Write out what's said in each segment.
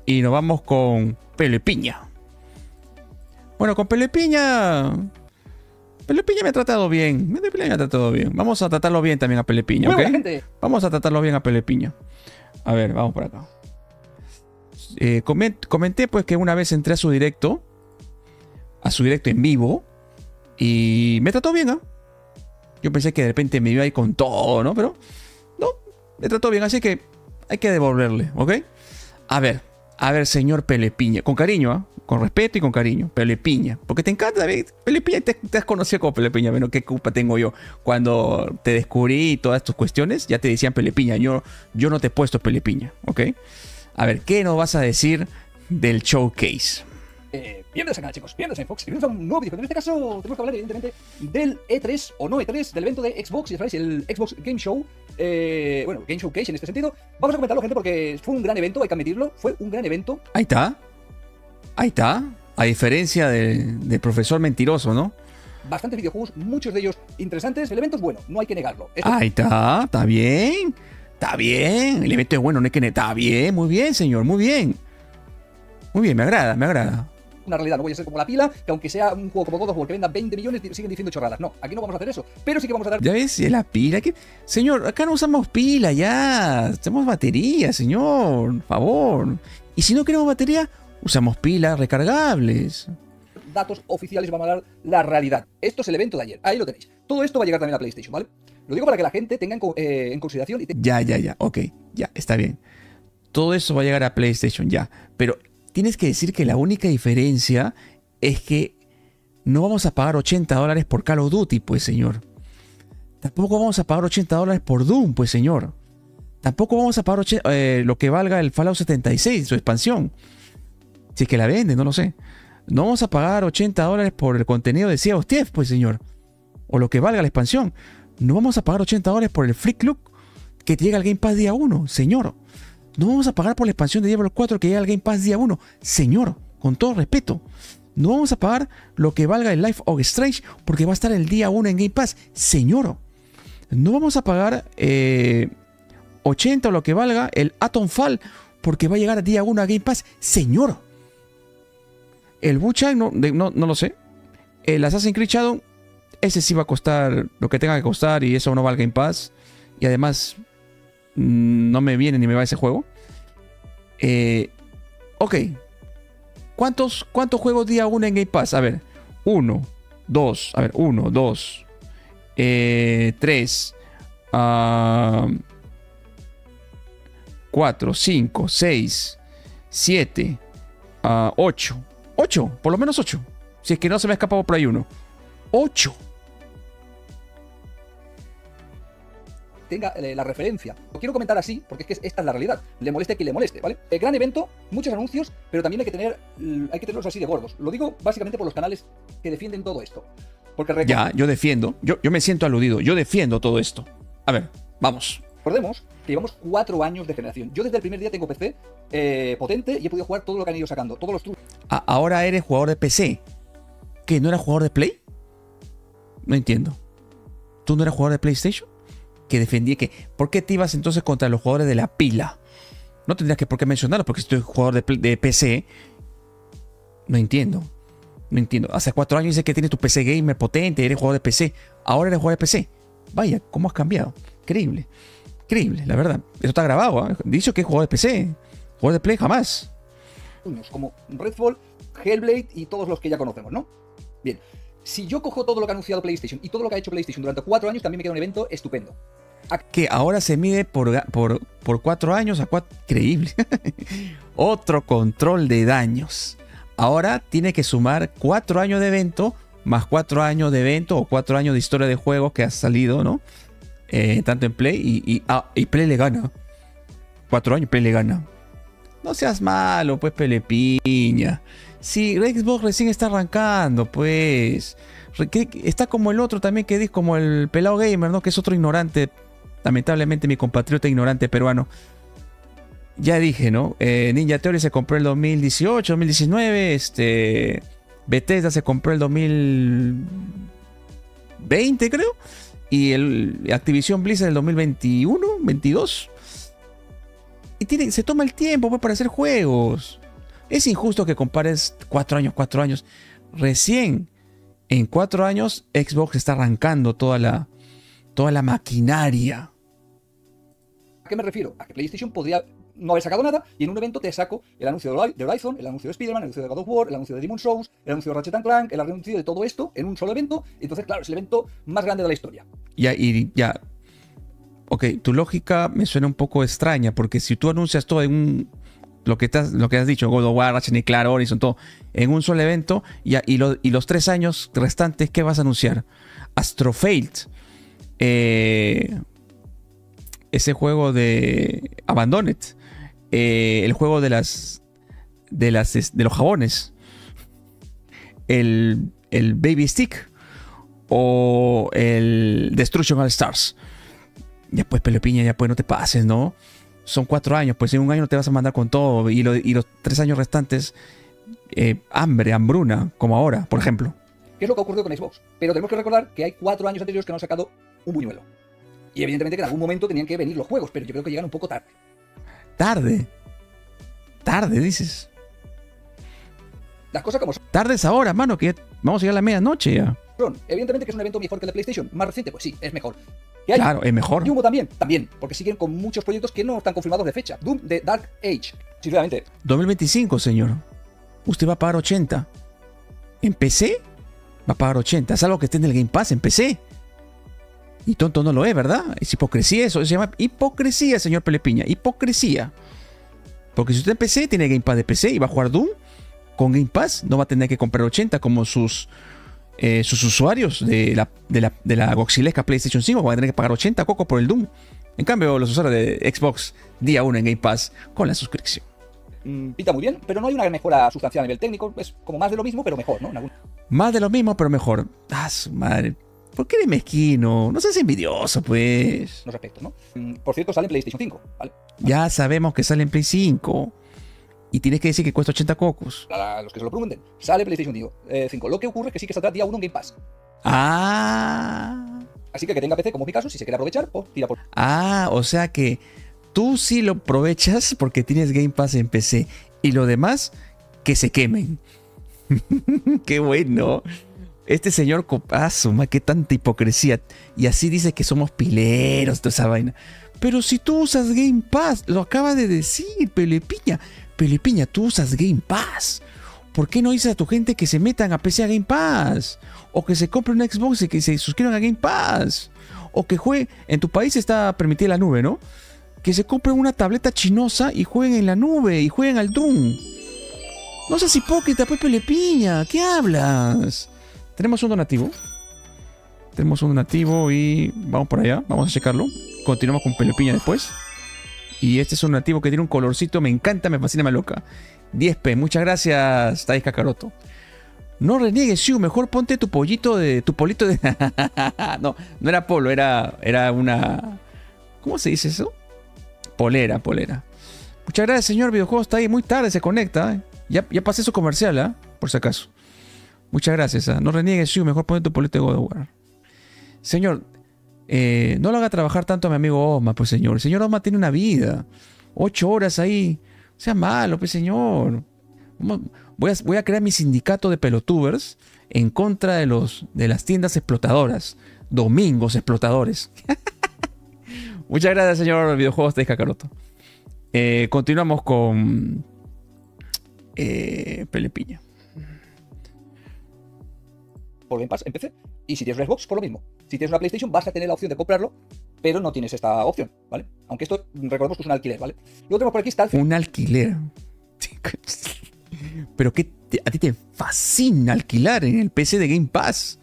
Y nos vamos con Pelepiña. Bueno, con Pelepiña... Pelepiña me ha tratado bien. Pelepiña me ha tratado bien. Vamos a tratarlo bien también a Pelepiña, ¿ok? Vamos a tratarlo bien a Pelepiña. A ver, vamos por acá. Comenté pues que una vez entré a su directo en vivo, y me trató bien, ¿eh? Yo pensé que de repente me iba a ir con todo, ¿no? Pero no, me trató bien, así que hay que devolverle, ¿ok? A ver, señor Pelepiña, con cariño, ¿eh? Con respeto y con cariño, Pelepiña, porque te encanta, David. Pelepiña, te has conocido como Pelepiña. Bueno, ¿qué culpa tengo yo? Cuando te descubrí todas tus cuestiones, ya te decían Pelepiña. Yo no te he puesto Pelepiña, ¿ok? A ver, ¿qué nos vas a decir del showcase? Bienvenidos acá, chicos, bienvenidos a Fox. Bienvenidos a un nuevo vídeo. En este caso, tenemos que hablar, evidentemente, del E3 o no E3, del evento de Xbox, ya sabéis, el Xbox Game Show. Bueno, Game Showcase en este sentido. Vamos a comentarlo, gente, porque fue un gran evento, hay que admitirlo. Fue un gran evento. Ahí está. Ahí está. A diferencia del profesor mentiroso, ¿no? Bastantes videojuegos, muchos de ellos interesantes. El evento es bueno, no hay que negarlo. Ahí está bien. Está bien. El evento es bueno, no hay que negarlo. Está bien, muy bien, señor, muy bien. Muy bien, me agrada, me agrada. Una realidad, no voy a ser como la pila, que aunque sea un juego como God of War que venda 20 millones, siguen diciendo chorradas. No, aquí no vamos a hacer eso, pero sí que vamos a dar... ¿Ya ves? La pila. ¿Qué? Señor, acá no usamos pila ya. Usamos batería, señor. Por favor. Y si no queremos batería, usamos pilas recargables. Datos oficiales, vamos a dar la realidad. Esto es el evento de ayer, ahí lo tenéis. Todo esto va a llegar también a PlayStation, ¿vale? Lo digo para que la gente tenga en consideración y Ya, ok, ya, está bien. Todo eso va a llegar a PlayStation, ya. Pero tienes que decir que la única diferencia es que no vamos a pagar $80 por Call of Duty, pues, señor. Tampoco vamos a pagar $80 por Doom, pues, señor. Tampoco vamos a pagar lo que valga el Fallout 76, su expansión. Si es que la venden, no lo sé. No vamos a pagar $80 por el contenido de Sea of Thieves, pues, señor. O lo que valga la expansión. No vamos a pagar $80 por el Free Look que llega al Game Pass día 1, señor. No vamos a pagar por la expansión de Diablo 4 que llega al Game Pass día 1, señor. Con todo respeto. No vamos a pagar lo que valga el Life of Strange porque va a estar el día 1 en Game Pass, señor. No vamos a pagar 80 o lo que valga el Atomfall porque va a llegar el día 1 a Game Pass, señor. El Bucha no lo sé. El Assassin's Creed Shadow, ese sí va a costar lo que tenga que costar y eso no va al Game Pass. Y además no me viene ni me va ese juego. Ok. ¿Cuántos juegos día 1 en Game Pass? A ver. 1, 2. A ver. 1, 2. 3. 4, 5, 6. 7. 8. 8. Por lo menos 8. Si es que no se me ha escapado por ahí uno. 8. Tenga la referencia. Lo quiero comentar así, porque es que esta es la realidad. Le moleste a quien le moleste, ¿vale? El gran evento, muchos anuncios, pero también hay que tenerlos así de gordos. Lo digo básicamente por los canales que defienden todo esto. Porque ya, yo defiendo. Yo me siento aludido. Yo defiendo todo esto. A ver, vamos. Recordemos que llevamos 4 años de generación. Yo desde el primer día tengo PC potente y he podido jugar todo lo que han ido sacando. Todos los trucos. Ahora eres jugador de PC. ¿Qué? ¿No eras jugador de Play? No entiendo. ¿Tú no eras jugador de PlayStation? Que defendía que... ¿Por qué te ibas entonces contra los jugadores de la pila? No tendrías que por qué mencionarlo, porque si tú eres jugador de PC... No entiendo. No entiendo. Hace 4 años dices que tienes tu PC gamer potente, eres jugador de PC. Ahora eres jugador de PC. Vaya, ¿cómo has cambiado? Increíble. Increíble, la verdad. Eso está grabado, ¿eh? Dicho que es jugador de PC. Jugador de Play jamás. Como Redfall, Hellblade y todos los que ya conocemos, ¿no? Bien. Si yo cojo todo lo que ha anunciado PlayStation y todo lo que ha hecho PlayStation durante 4 años, también me queda un evento estupendo. Que ahora se mide por 4 años a 4... Increíble. Otro control de daños. Ahora tiene que sumar 4 años de evento, más 4 años de evento o 4 años de historia de juegos que ha salido, ¿no? Tanto en Play y Play le gana. 4 años Play le gana. No seas malo, pues, Pelepiña. Sí, Xbox recién está arrancando, pues. Está como el otro también que dice, como el pelado gamer, ¿no? Que es otro ignorante. Lamentablemente mi compatriota ignorante peruano. Ya dije, ¿no? Ninja Theory se compró el 2018, 2019. Bethesda se compró el 2020, creo. Y el Activision Blizzard el 2021, 22. y se toma el tiempo pues, para hacer juegos. Es injusto que compares 4 años. Recién en 4 años Xbox está arrancando toda la maquinaria. ¿A qué me refiero? A que PlayStation podría no haber sacado nada y en un evento te saco el anuncio de Horizon, el anuncio de Spider-Man, el anuncio de God of War, el anuncio de Demon's Souls, el anuncio de Ratchet Clank, el anuncio de todo esto en un solo evento. Entonces, claro, es el evento más grande de la historia. Ya. Ok, tu lógica me suena un poco extraña porque si tú anuncias todo en lo que has dicho, God of War, Ratchet Clank, Horizon, todo, en un solo evento, y los 3 años restantes, ¿qué vas a anunciar? Astrofailed. Ese juego de Abandoned. El juego de los jabones. El Baby Stick. O el Destruction All Stars. Ya pues, Pelepiña, ya pues, no te pases, ¿no? Son 4 años, pues en un año no te vas a mandar con todo. Y los 3 años restantes, hambruna, como ahora, por ejemplo. ¿Qué es lo que ha ocurrido con Xbox? Pero tenemos que recordar que hay 4 años anteriores que no han sacado un buñuelo. Y evidentemente que en algún momento tenían que venir los juegos, pero yo creo que llegan un poco tarde. Tarde, dices. Las cosas como son. Tarde es ahora, mano, que vamos a llegar a la medianoche ya. Evidentemente que es un evento mejor que el de PlayStation. Más reciente, pues sí, es mejor. Claro, es mejor. Doom también, porque siguen con muchos proyectos que no están confirmados de fecha. Doom de Dark Age, sinceramente. 2025, señor. Usted va a pagar 80. ¿En PC? Va a pagar 80. Es algo que esté en el Game Pass en PC. Y tonto no lo es, ¿verdad? Es hipocresía eso. Se llama hipocresía, señor Pelepiña. Hipocresía. Porque si usted en PC tiene Game Pass de PC y va a jugar Doom con Game Pass, no va a tener que comprar 80 como sus usuarios de la goxilesca PlayStation 5 van a tener que pagar 80 coco por el Doom. En cambio, los usuarios de Xbox día 1 en Game Pass con la suscripción. Pinta muy bien, pero no hay una mejora sustancial a nivel técnico. Es como más de lo mismo, pero mejor, ¿no? Más de lo mismo, pero mejor. Ah, su madre. ¿Por qué eres mezquino? No seas envidioso, pues. Los aspectos, ¿no? Por cierto, sale en PlayStation 5, ¿vale? Ya sabemos que sale en Play 5. Y tienes que decir que cuesta 80 cocos. Para los que se lo pregunten, sale PlayStation 5. Lo que ocurre es que sí que saldrá día 1 en Game Pass. Así que tenga PC, como es mi caso, si se quiere aprovechar, pues tira por... O sea que tú sí lo aprovechas porque tienes Game Pass en PC. Y lo demás, que se quemen. Qué bueno. Este señor, qué tanta hipocresía. Y así dice que somos pileros, toda esa vaina. Pero si tú usas Game Pass, lo acaba de decir, Pelepiña. Pelepiña, tú usas Game Pass. ¿Por qué no dices a tu gente que se metan a PC a Game Pass? O que se compren un Xbox y que se suscriban a Game Pass. O que jueguen, en tu país está permitida la nube, ¿no? Que se compren una tableta chinosa y jueguen en la nube y jueguen al Doom. No seas hipócrita, pues, Pelepiña. ¿Qué hablas? Tenemos un donativo. Y vamos por allá. Vamos a checarlo. Continuamos con Pelepiña después. Y este es un donativo que tiene un colorcito. Me encanta, me fascina, me loca. 10p. Muchas gracias, Thais Kakaroto. No reniegues, Siu. Mejor ponte tu polito de... No era polo. Era una... ¿Cómo se dice eso? Polera. Muchas gracias, señor Videojuegos. Está ahí muy tarde, se conecta. Ya pasé su comercial, por si acaso. Muchas gracias. No reniegues, Siu. Mejor ponte tu polito de God of War. Señor, no lo haga trabajar tanto a mi amigo Osma, pues, señor. El señor Osma tiene una vida. 8 horas ahí. Sea malo, pues, señor. Voy a crear mi sindicato de pelotubers en contra de las tiendas explotadoras. Domingos explotadores. Muchas gracias, señor Videojuegos de Kakaroto. Continuamos con Pelepiña. Por Game Pass en PC. Y si tienes una Xbox, por lo mismo. Si tienes una PlayStation, vas a tener la opción de comprarlo, pero no tienes esta opción, ¿vale? Aunque esto, recordemos que es un alquiler, ¿vale? Luego tenemos por aquí Starfield. Un alquiler. Pero a ti te fascina alquilar en el PC de Game Pass.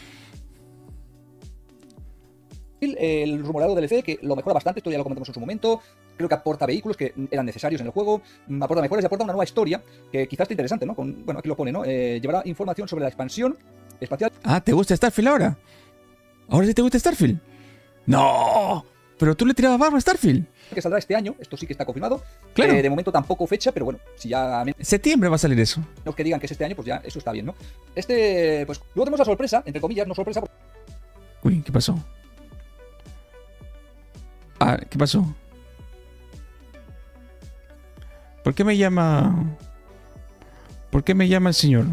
El rumorado DLC, que lo mejora bastante, esto ya lo comentamos en su momento. Creo que aporta vehículos que eran necesarios en el juego, aporta mejoras y aporta una nueva historia, que quizás esté interesante, ¿no? Bueno, aquí lo pone, ¿no? Llevará información sobre la expansión espacial. ¿Te gusta Starfield ahora? ¿Ahora sí te gusta Starfield? ¡No! Pero tú le tirabas barro a Starfield. Que saldrá este año, esto sí que está confirmado. Claro. De momento tampoco fecha, pero bueno, si ya... Septiembre va a salir eso. Los que digan que es este año, pues ya eso está bien, ¿no? Pues luego tenemos la sorpresa, entre comillas, no sorpresa. Uy, ¿qué pasó? ¿Qué pasó? ¿Por qué me llama? ¿Por qué me llama el señor?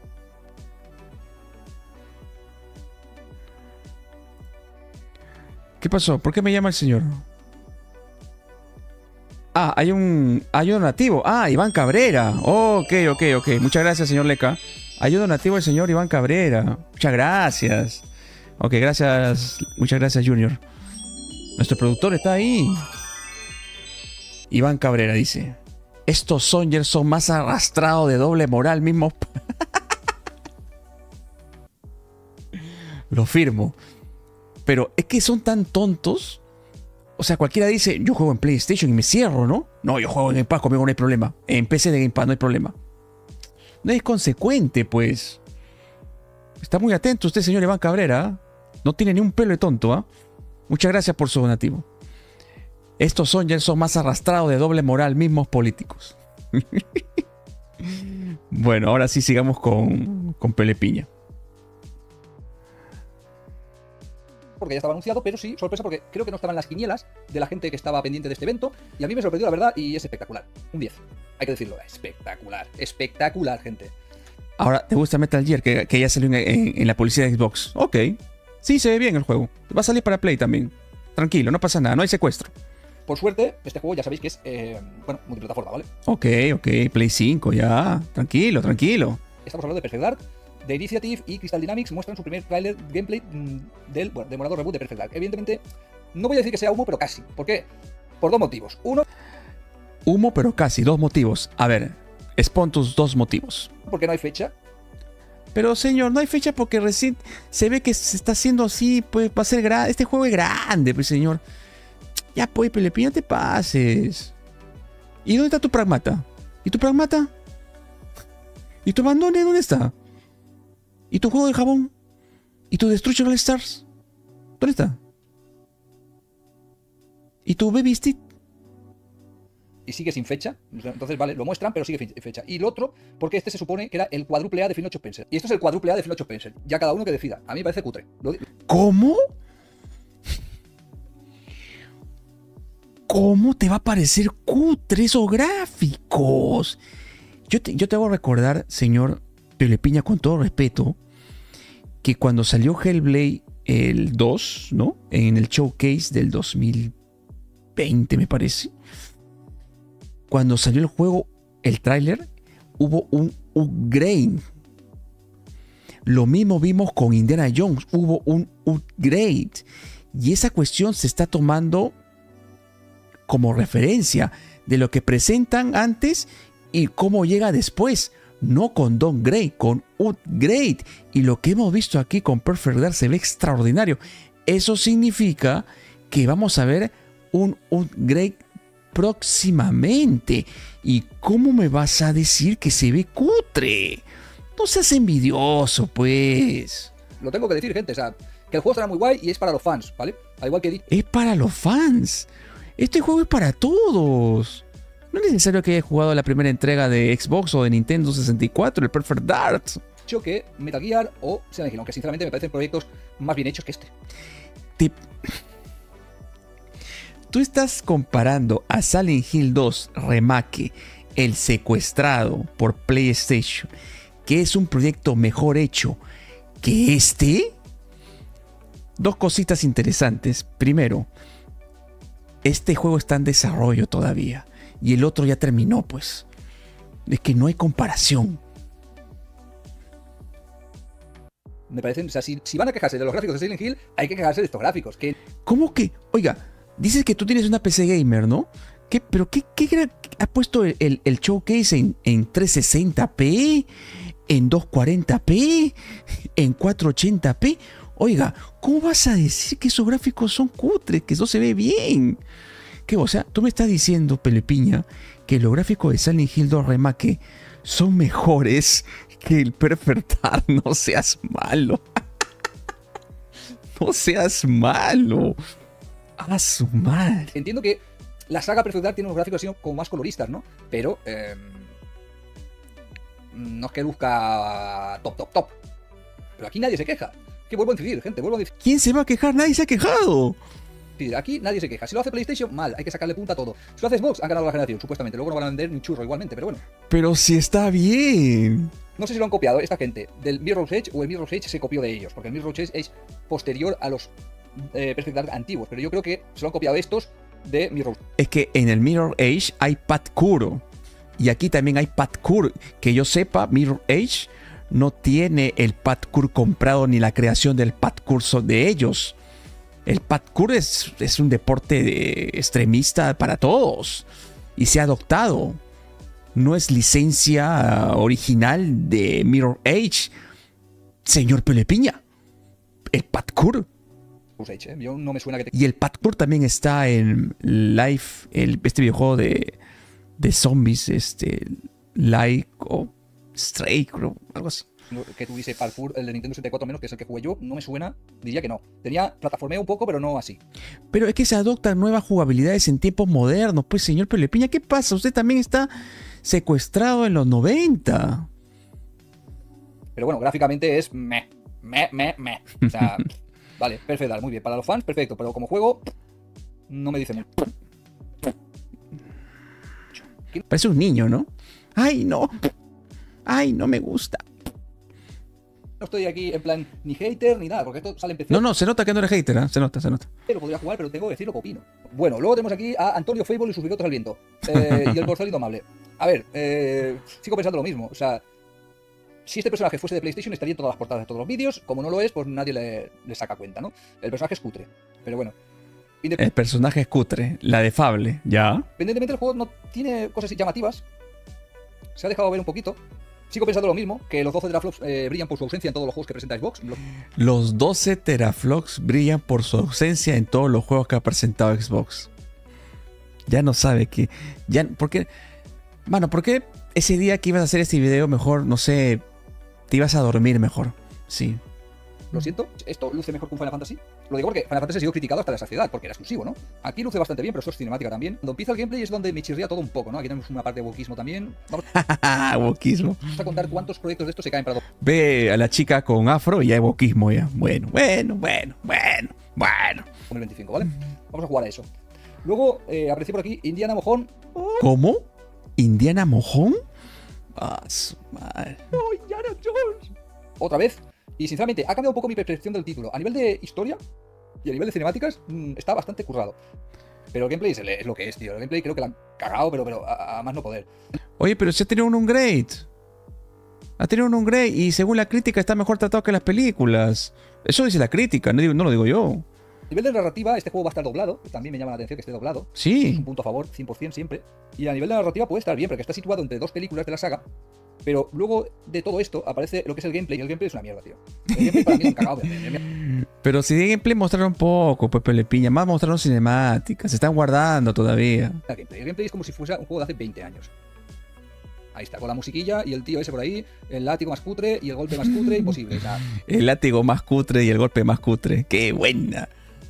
¿Qué pasó? ¿Por qué me llama el señor? Ah, hay un donativo. Ah, Iván Cabrera. Ok. Muchas gracias, señor Leca. Hay un donativo del señor Iván Cabrera. Muchas gracias. Ok, gracias. Muchas gracias, Junior. Nuestro productor está ahí. Iván Cabrera dice: estos Songers son más arrastrados de doble moral mismo. Lo firmo. Pero es que son tan tontos. O sea, cualquiera dice, yo juego en PlayStation y me cierro, ¿no? No, yo juego en Game Pass, conmigo no hay problema. En PC de Game Pass no hay problema. No es consecuente, pues. Está muy atento usted, señor Iván Cabrera. No tiene ni un pelo de tonto, ¿ah? Muchas gracias por su donativo. Estos son más arrastrados de doble moral, mismos políticos. Bueno, ahora sí sigamos con Pelepiña. Porque ya estaba anunciado, pero sí, sorpresa, porque creo que no estaban las quinielas de la gente que estaba pendiente de este evento, y a mí me sorprendió, la verdad, y es espectacular. Un 10, hay que decirlo, espectacular, espectacular, gente. Ahora, ¿te gusta Metal Gear? Que ya salió en la publicidad de Xbox. Ok, sí, se ve bien el juego. Va a salir para Play también. Tranquilo, no pasa nada, no hay secuestro. Por suerte, este juego ya sabéis que es, bueno, multiplataforma, ¿vale? Ok, Play 5, ya. Tranquilo. Estamos hablando de Perfect Dark. The Initiative y Crystal Dynamics muestran su primer trailer gameplay del demorado reboot de Perfect Dark. Evidentemente, no voy a decir que sea humo, pero casi. ¿Por qué? Por dos motivos. Uno, humo, pero casi. Dos motivos. A ver, expon tus dos motivos. Porque no hay fecha. Pero, señor, no hay fecha porque recién se ve que se está haciendo así. Pues va a ser grande. Este juego es grande, pues, señor. Ya, pues, Pelepiña, no te pases. ¿Y dónde está tu pragmata? ¿Y tu pragmata? ¿Y tu abandone? ¿Dónde está? ¿Y tu juego de jabón? ¿Y tu Destruction All Stars? ¿Dónde está? ¿Y tu Baby Stick? Y sigue sin fecha. Entonces, vale, lo muestran, pero sigue sin fecha. Y lo otro, porque este se supone que era el cuádruple A de Phil Spencer. Y esto es el cuádruple A de Phil Spencer. Ya cada uno que decida. A mí me parece cutre. ¿Cómo? ¿Cómo te va a parecer cutre esos gráficos? Yo te hago recordar, señor Pelepiña, con todo respeto, que cuando salió Hellblade el 2, ¿no? En el showcase del 2020, me parece. Cuando salió el juego, el tráiler, hubo un upgrade. Lo mismo vimos con Indiana Jones, hubo un upgrade. Y esa cuestión se está tomando como referencia de lo que presentan antes y cómo llega después. No con downgrade, con upgrade. Y lo que hemos visto aquí con Perfect Dark se ve extraordinario. Eso significa que vamos a ver un upgrade próximamente. ¿Y cómo me vas a decir que se ve cutre? No seas envidioso, pues. Lo tengo que decir, gente. O sea, que el juego estará muy guay y es para los fans, ¿vale? Al igual que he dicho. Es para los fans. Este juego es para todos. No es necesario que hayas jugado la primera entrega de Xbox o de Nintendo 64, el Perfect Dark. Que Metal Gear o Silent Hill, aunque sinceramente me parecen proyectos más bien hechos que este. Tú estás comparando a Silent Hill 2 Remake, el secuestrado por PlayStation, que es un proyecto mejor hecho que este. Dos cositas interesantes. Primero, este juego está en desarrollo todavía. Y el otro ya terminó, pues. Es que no hay comparación. Me parecen, o sea, si van a quejarse de los gráficos de Silent Hill, hay que quejarse de estos gráficos. ¿Cómo que? Oiga, dices que tú tienes una PC gamer, ¿no? ¿Pero qué ha puesto el showcase en 360p? ¿En 240p? ¿En 480p? Oiga, ¿cómo vas a decir que esos gráficos son cutres? Que eso se ve bien. ¿Qué? O sea, tú me estás diciendo, Pelepiña, que los gráficos de Silent Hill 2 Remake son mejores que el Perfect Dark. No seas malo. No seas malo. A su madre. Entiendo que la saga Perfect Dark tiene unos gráficos así como más coloristas, ¿no? Pero no es que busca top. Pero aquí nadie se queja. Que vuelvo a incidir, gente, vuelvo a decir. ¿Quién se va a quejar? Nadie se ha quejado. Aquí nadie se queja. Si lo hace PlayStation, mal, hay que sacarle punta a todo. Si lo hace Xbox, han ganado la generación, supuestamente. Luego no van a vender ni churro igualmente, pero bueno. Pero si está bien. No sé si lo han copiado esta gente del Mirror's Edge o el Mirror's Edge se copió de ellos, porque el Mirror's Edge es posterior a los Perfect Dark antiguos, pero yo creo que se lo han copiado estos de Mirror's Edge. Es que en el Mirror Edge hay parkour. Y aquí también hay parkour. Que yo sepa, Mirror Edge no tiene el parkour comprado ni la creación del parkour de ellos. El parkour es un deporte extremista para todos. Y se ha adoptado. No es licencia original de Mirror Edge. Señor Pelepiña. El parkour. Edge, ¿eh? Yo no me suena que te... Y el parkour también está en Life, este videojuego de zombies, Like o Stray, creo, algo así. Que tuviese parkour, el de Nintendo 64 menos, que es el que jugué yo, no me suena, diría que no. Tenía plataformeo un poco, pero no así. Pero es que se adoptan nuevas jugabilidades en tiempos modernos, pues señor Pelepiña, ¿qué pasa? Usted también está secuestrado en los 90. Pero bueno, gráficamente es meh. O sea, vale, perfecto, muy bien. Para los fans, perfecto, pero como juego, no me dice mucho. Parece un niño, ¿no? ¡Ay, no! ¡Ay, no me gusta! No estoy aquí en plan ni hater ni nada, porque esto sale en PC. No, se nota que no eres hater, ¿eh? Se nota. Lo podría jugar, pero tengo que decir lo que opino. Bueno, luego tenemos aquí a Antonio Fable y sus bigotes al viento. Y el corcel indomable. A ver, sigo pensando lo mismo. O sea, si este personaje fuese de PlayStation, estaría en todas las portadas de todos los vídeos. Como no lo es, pues nadie le saca cuenta, ¿no? El personaje es cutre. Pero bueno. El personaje es cutre, la de Fable, ¿ya? Independientemente, el juego no tiene cosas llamativas. Se ha dejado ver un poquito. Sigo pensando lo mismo, que los 12 teraflops brillan por su ausencia en todos los juegos que presenta Xbox. Los 12 teraflops brillan por su ausencia en todos los juegos que ha presentado Xbox. Ya no sabe que... ¿Por qué? Mano, ¿por qué ese día que ibas a hacer este video mejor, no sé, te ibas a dormir mejor? Sí. Lo siento, esto luce mejor que un Final Fantasy. Lo digo porque Final Fantasy ha sido criticado hasta la saciedad, porque era exclusivo, ¿no? Aquí luce bastante bien, pero eso es cinemática también. Cuando empieza el gameplay es donde me chirría todo un poco, ¿no? Aquí tenemos una parte de wokismo también. Vamos wokismo. a contar cuántos proyectos de estos se caen para... Ve a la chica con afro y ya hay wokismo ya. Bueno. 2025, ¿vale? Vamos a jugar a eso. Luego, apareció por aquí Indiana Mojón. ¿Cómo? ¿Indiana Mojón? Ah, su madre. ¡Oh, Indiana Jones! Otra vez. Y sinceramente, ha cambiado un poco mi percepción del título. A nivel de historia y a nivel de cinemáticas, está bastante currado. Pero el gameplay es lo que es, tío. El gameplay creo que lo han cagado, pero a más no poder. Oye, pero se ha tenido un upgrade. Ha tenido un upgrade y según la crítica está mejor tratado que las películas. Eso dice la crítica, no lo digo yo. A nivel de narrativa, este juego va a estar doblado. También me llama la atención que esté doblado. Sí. Es un punto a favor, 100% siempre. Y a nivel de narrativa puede estar bien, porque está situado entre dos películas de la saga. Pero luego de todo esto aparece lo que es el gameplay. Y el gameplay es una mierda, tío. El gameplay para mí lo han cagado. Pero si de gameplay mostraron poco, pues Pelepiña. Más mostraron cinemáticas. Se están guardando todavía. El gameplay es como si fuese un juego de hace 20 años. Ahí está, con la musiquilla y el tío ese por ahí, el látigo más cutre y el golpe más cutre, imposible. O sea, el látigo más cutre y el golpe más cutre. ¡Qué buena!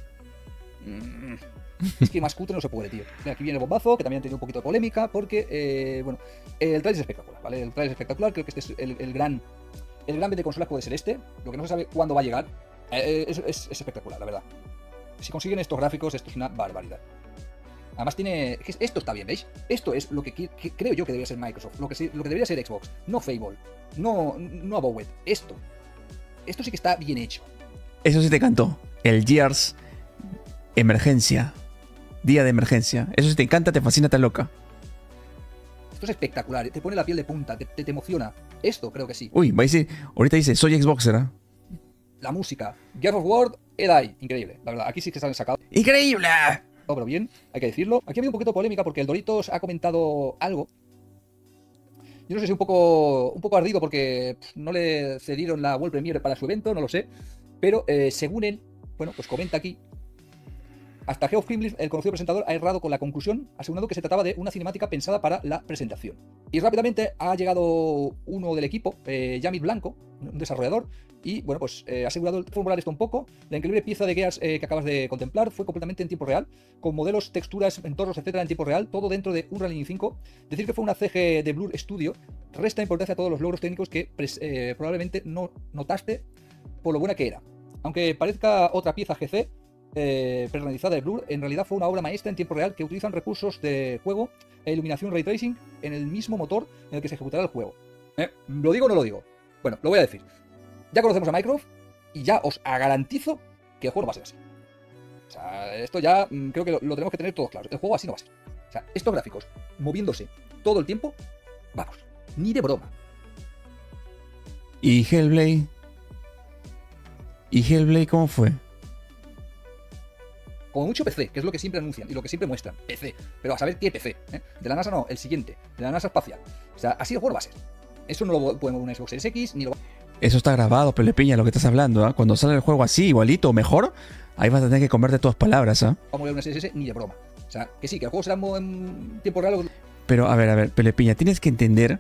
Es que más cutre no se puede, tío. Aquí viene el bombazo, que también ha tenido un poquito de polémica, porque, bueno, el trailer es espectacular, ¿vale? El trailer es espectacular, creo que este es el gran vende de consolas puede ser este, lo que no se sabe cuándo va a llegar. Es espectacular, la verdad. Si consiguen estos gráficos, esto es una barbaridad. Además tiene... Esto está bien, ¿veis? Esto es lo que creo yo que debería ser Microsoft, lo que debería ser Xbox, no Fable, no Avowed. Esto sí que está bien hecho. Eso sí te cantó. El Gears Emergencia. Día de emergencia. Eso sí te encanta, te fascina, te loca. Esto es espectacular, te pone la piel de punta, te emociona. Esto creo que sí. Uy, va a decir, ahorita dice, soy Xboxer, ¿eh? La música. Gears of War, Edai. Increíble, la verdad. Aquí sí que se han sacado. ¡Increíble! No, pero bien, hay que decirlo. Aquí ha habido un poquito de polémica porque el Doritos ha comentado algo. Yo no sé si un poco ardido porque no le cedieron la World Premiere para su evento, no lo sé. Pero según él, bueno, pues comenta aquí. Hasta Geoff Keighley, el conocido presentador, ha errado con la conclusión, asegurando que se trataba de una cinemática pensada para la presentación. Y rápidamente ha llegado uno del equipo, Yamit Blanco, un desarrollador, y bueno, pues ha asegurado formular esto un poco. La increíble pieza de Gears que acabas de contemplar fue completamente en tiempo real, con modelos, texturas, entornos, etcétera, en tiempo real, todo dentro de Unreal Engine 5. Decir que fue una CG de Blur Studio resta importancia a todos los logros técnicos que probablemente no notaste por lo buena que era. Aunque parezca otra pieza GC, personalizada de Blur en realidad fue una obra maestra en tiempo real que utilizan recursos de juego e iluminación ray tracing en el mismo motor en el que se ejecutará el juego. ¿Lo digo o no lo digo? Bueno, lo voy a decir. Ya conocemos a Microsoft y ya os garantizo que el juego no va a ser así. O sea, esto ya creo que lo tenemos que tener todos claros. El juego así no va a ser. O sea, estos gráficos moviéndose todo el tiempo, vamos, ni de broma. ¿Y Hellblade? ¿Y Hellblade cómo fue? Como mucho PC, que es lo que siempre anuncian y lo que siempre muestran. PC. Pero a saber qué PC. De la NASA no, el siguiente. De la NASA espacial. O sea, así el juego va a ser. Eso no lo puede mover una Xbox Series X, ni lo va... Eso está grabado, Pelepiña, lo que estás hablando, ¿eh? Cuando sale el juego así, igualito o mejor, ahí vas a tener que comerte todas palabras, ¿eh? Va a mover una Series S ni de broma. O sea, que sí, que el juego será en tiempo real. Pero, a ver, Pelepiña, tienes que entender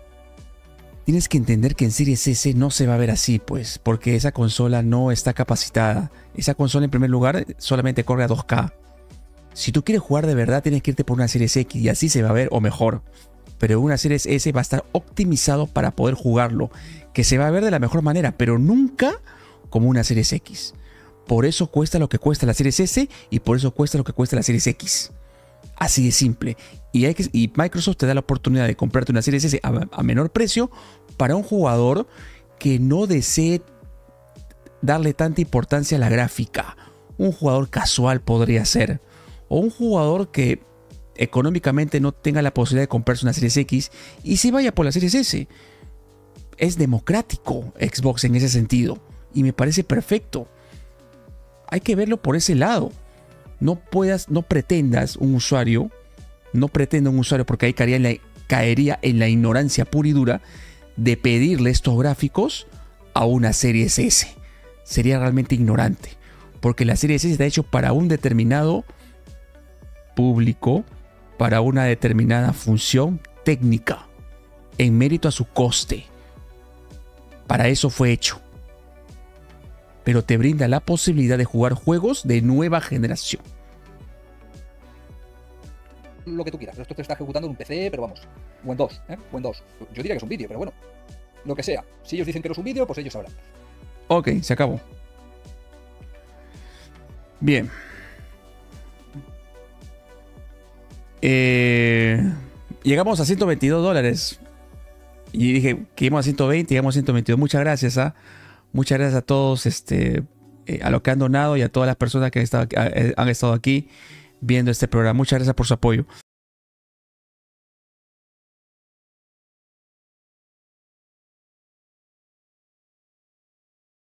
que en Series S no se va a ver así, pues, porque esa consola no está capacitada. Esa consola, en primer lugar, solamente corre a 2K. Si tú quieres jugar de verdad, tienes que irte por una Series X y así se va a ver, o mejor. Pero una Series S va a estar optimizado para poder jugarlo, que se va a ver de la mejor manera, pero nunca como una Series X. Por eso cuesta lo que cuesta la Series S y por eso cuesta lo que cuesta la Series X. Así de simple. Y Microsoft te da la oportunidad de comprarte una Series S a menor precio para un jugador que no desee darle tanta importancia a la gráfica. Un jugador casual podría ser. O un jugador que económicamente no tenga la posibilidad de comprarse una Series X y se vaya por la Series S. Es democrático Xbox en ese sentido. Y me parece perfecto. Hay que verlo por ese lado. No pretendas un usuario, porque ahí caería en la ignorancia pura y dura de pedirle estos gráficos a una Series S. Sería realmente ignorante, porque la Series S está hecho para un determinado público, para una determinada función técnica, en mérito a su coste. Para eso fue hecho. Pero te brinda la posibilidad de jugar juegos de nueva generación. Lo que tú quieras, esto te está ejecutando en un PC, pero vamos, o en dos, o en dos. Yo diría que es un vídeo, pero bueno, lo que sea. Si ellos dicen que no es un vídeo, pues ellos sabrán. Ok, se acabó. Bien. Llegamos a $122. Y dije que íbamos a 120, llegamos a 122. Muchas gracias, muchas gracias a todos a los que han donado y a todas las personas que han estado aquí viendo este programa. Muchas gracias por su apoyo.